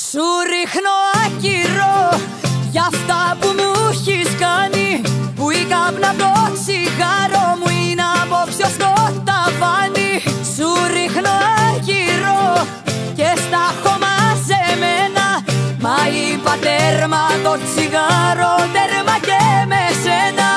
Σου ρίχνω άκυρο για αυτά που μου έχεις κάνει, που η κάπνα από το τσιγάρο μου είναι απόψε στο ταβάνι. Σου ρίχνω άκυρο και στα έχω μαζεμένα, μα είπα τέρμα το τσιγάρο, τέρμα και με σένα.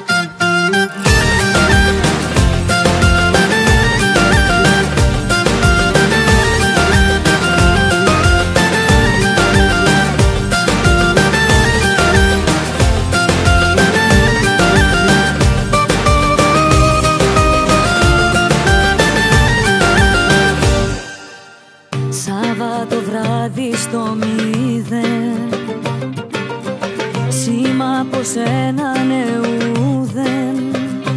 Σάββατο βράδυ στο 0, σήμα από σένα νεούδεν,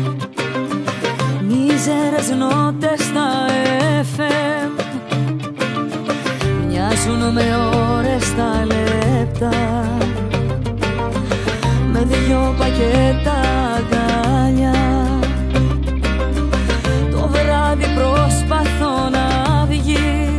μίζερες νότες στα FM, μοιάζουν με ώρες τα λεπτά, με δυο πακέτα αγκάλια. Το βράδυ προσπαθώ να βγει,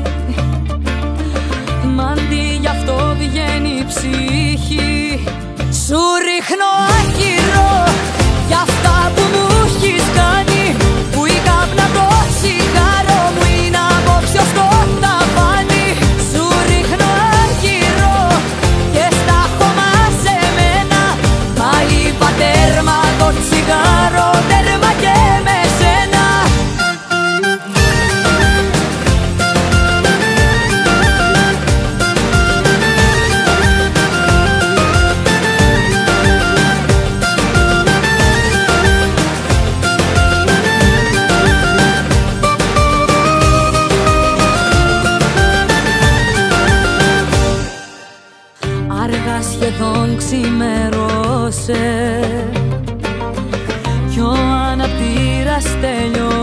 μ' αντί γι' αυτό βγαίνει η ψυχή. Σου ρίχνω άκυρο για αυτά που μου έχεις κάνει, που η κάπνα από το τσιγάρο μου είναι απόψε στο ταβάνι. Σου ρίχνω άκυρο και στα έχω μαζεμένα, μα είπα τέρμα το τσιγάρο, τέρμα και με σένα. Αργά σχεδόν ξημερώσε κι ο αναπτήρας τελειώσε.